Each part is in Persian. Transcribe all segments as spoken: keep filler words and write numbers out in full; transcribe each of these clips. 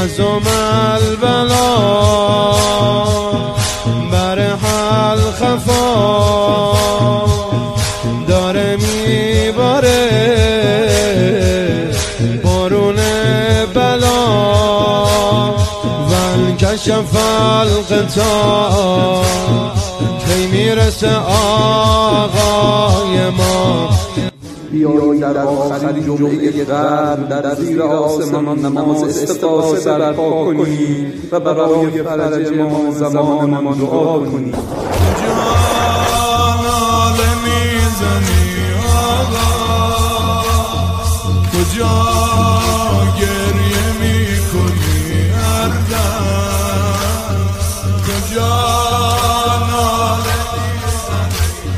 هزم البلا بر حل خفا داره میباره بارون بلا ون کشف القطاع کی میرسه آقای ما. بیایید در آخرین جمعه قرن در زیر آسمان نماز استغاثه برپا کنید و برای فرج امام زمانمان دعا کنید. کجا ناله میزنی آقا، کجا گریه میکنی اردن، کجا ناله میزنی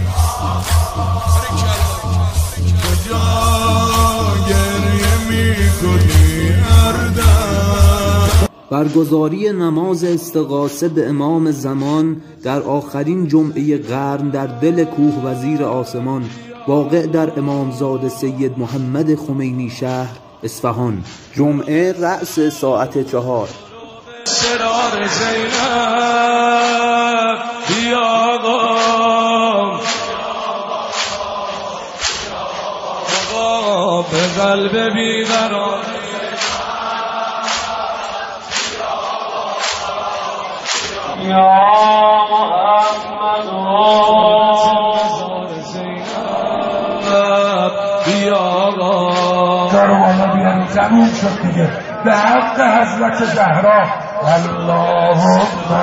کجا گریه میکنی اردن. برگزاری نماز استغاثه به امام زمان در آخرین جمعه قرن در دل کوه وزیر آسمان واقع در امامزاده سید محمد خمینی شهر اصفهان. جمعه رأس ساعت چهار. سرار زینب بیا آقا، آقا به قلب بیقرار یا محمد زینب بیا آقا. کاروانا بیان زمین شد دیگه به حق حضرت زهرا. اللهم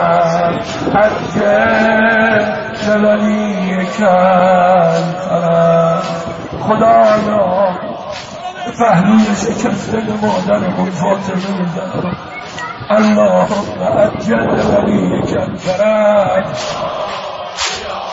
حجم جلالیک الفرج. خدایا پهلوی شکسته مادرمون فاطمه زهرا، اللهم عجل ولیک الفرج.